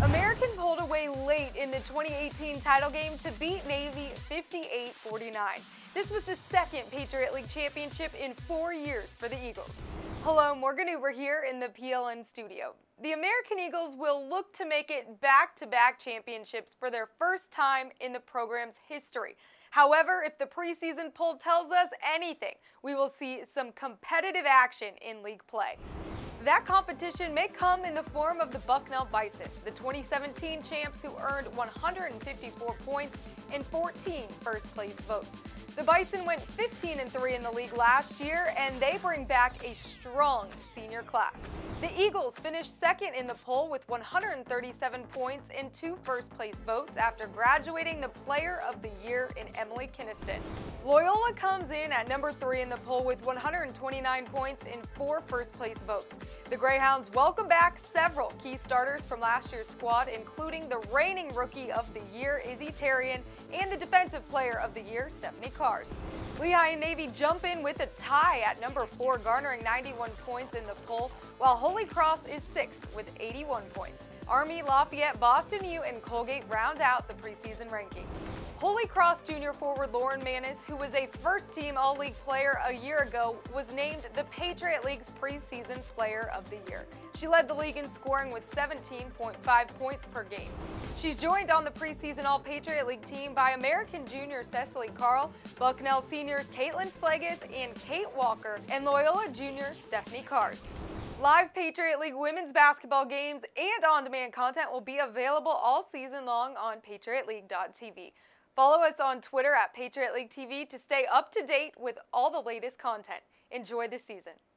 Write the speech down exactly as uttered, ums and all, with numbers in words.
American pulled away late in the twenty eighteen title game to beat Navy fifty-eight forty-nine. This was the second Patriot League championship in four years for the Eagles. Hello, Morgan Uber here in the P L N studio. The American Eagles will look to make it back-to-back championships for their first time in the program's history. However, if the preseason poll tells us anything, we will see some competitive action in league play. That competition may come in the form of the Bucknell Bison, the twenty seventeen champs who earned one hundred fifty-four points and fourteen first-place votes. The Bison went fifteen and three in the league last year, and they bring back a strong senior class. The Eagles finished second in the poll with one hundred thirty-seven points and two first-place votes after graduating the Player of the Year in Emily Kinniston. Loyola comes in at number three in the poll with one hundred twenty-nine points and four first-place votes. The Greyhounds welcome back several key starters from last year's squad, including the reigning Rookie of the Year, Izzy Terrian, and the Defensive Player of the Year, Stephanie Cars. Lehigh and Navy jump in with a tie at number four, garnering ninety-one points in the poll, while Holy Cross is sixth with eighty-one points. Army, Lafayette, Boston U, and Colgate round out the preseason rankings. Holy Cross junior forward Lauren Manis, who was a first-team All-League player a year ago, was named the Patriot League's preseason Player of the Year. She led the league in scoring with seventeen point five points per game. She's joined on the preseason All-Patriot League team by American junior Cecily Carl, Bucknell seniors Caitlin Slegas and Kate Walker, and Loyola junior Stephanie Cars. Live Patriot League women's basketball games and on-demand content will be available all season long on patriot league dot t v. Follow us on Twitter at Patriot League T V to stay up to date with all the latest content. Enjoy the season.